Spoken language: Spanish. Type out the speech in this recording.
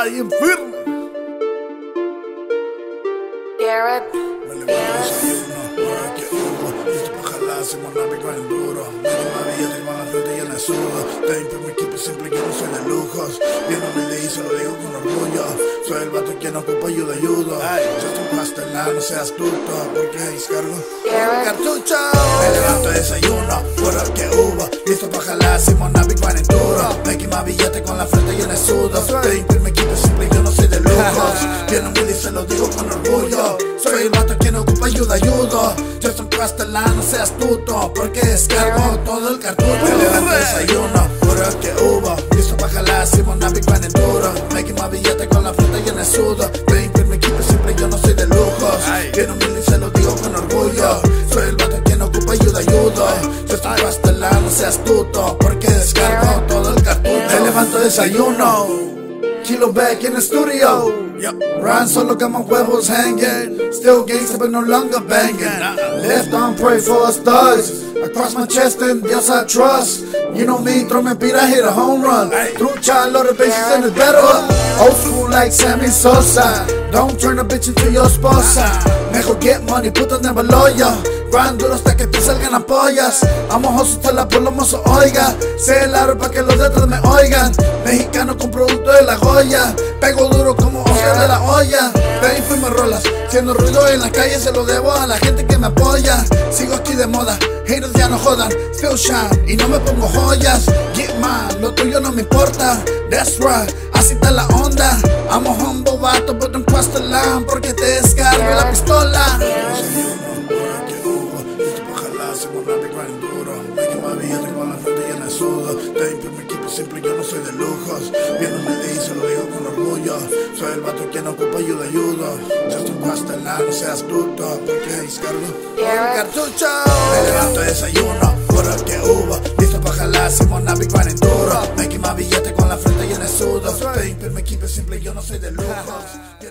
Ahí en firme. Garrett. Me levanto desayuno, ahora que hubo. Listo pa' jalar, hacemos nave con el duro. Medio más billete con la frente llena de sudo. Limpio mi equipo siempre que no soy de lujos. Bien humilde y se lo digo con orgullo. Soy el vato que no ocupa ayuda. Yo estoy pastelado, no seas astuto. ¿Por qué descargo? Cartucho. Me levanto desayuno, ahora que hubo. Listo pa' jalar, hacemos nave con el duro. Making más billete con la frente llena de sudo. Limpio mi equipo siempre yo no soy de lujos. Bien humilde y se lo digo con orgullo. Soy el vato que no ocupa ayuda. Yo soy pastelano, no seas astuto. Porque descargo todo el cartucho. Me levanto desayuno, ahora que hubo. Listo pa' jalar, hacemos nave con el duro. Making más billete con la frente llena de sudo. Limpio mi equipo siempre yo no soy de lujos. Bien humilde y se lo digo con orgullo. Soy el vato que no ocupa ayuda. Yo estoy pastelano, no seas astuto. Porque descargo todo el cartucho. Me levanto desayuno, Kilo back in the studio. Rhyme solo got my huevos hanging. Still gangsta but no longer banging. Left arm pray for us thugs. Across my chest and Dios I trust. You know me, throw me a beat, I hit a home run. Through child, load the bases and it's better up. Old school like Sammy Sosa. Don't turn a bitch into your esposa. Mejor get money, puta never lawyer. Grind duro hasta que te salgan ampollas. Amo hustle hasta la polomoso oiga. Sé el aro pa' que los detrás me oigan. Mexicano con producto de la Goya. Pego duro como Oscar de la olla. De ahí fuimos rolas, siendo ruido en la calle se lo debo a la gente que me apoya. Sigo aquí de moda, haters ya no jodan. Still shine y no me pongo joyas. Get mine, lo tuyo no me importa. That's right, así está la onda. Amo humble vato, but don't cross the line. Porque te descargo la pistola. Hacemos nave con el duro. Making más billete con la frente llena de sudo. Limpio mi equipo siempre yo no soy de lujos. Bien humilde y se lo digo con orgullo. Soy el vato que no ocupa ayuda. Yo estoy pastelano, no seas astuto. Porque descargo cartucho. Me levanto desayuno, ahora que hubo. Listo pa' jalar, hacemos nave con el duro. Making más billete con la frente llena de sudo. Limpio mi equipo siempre yo no soy de lujos.